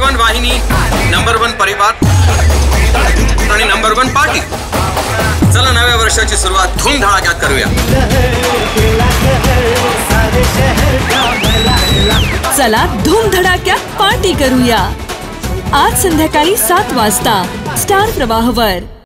One वाहिनी, number 1 परिवार आणि नंबर 1 पार्टी. चला नव्या वर्षाची सुरुवात धूमधडाक्यात करूया. चला धूमधडाक्यात पार्टी करूया. आज संध्याकाळी 7 वाजता स्टार प्रवाहवर.